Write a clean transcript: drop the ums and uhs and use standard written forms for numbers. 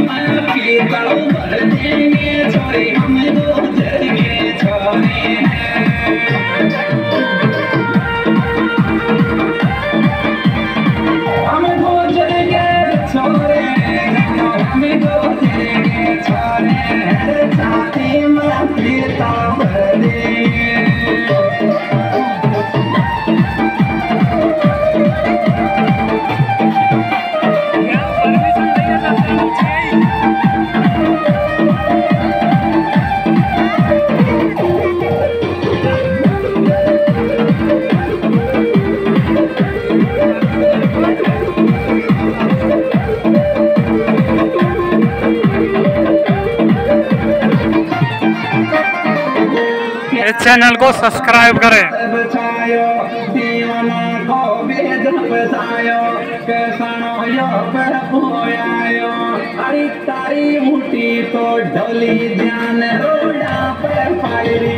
में पीतल भर देंगे छोरे हम गुजर के छोरे हम गुजर के छोरे हम गुजर के छोरे छाती में पीतल भर देंगे इस चैनल को सब्सक्राइब करें। तारी मुठी तो ढोली ध्यान रोड़ा पर फायरी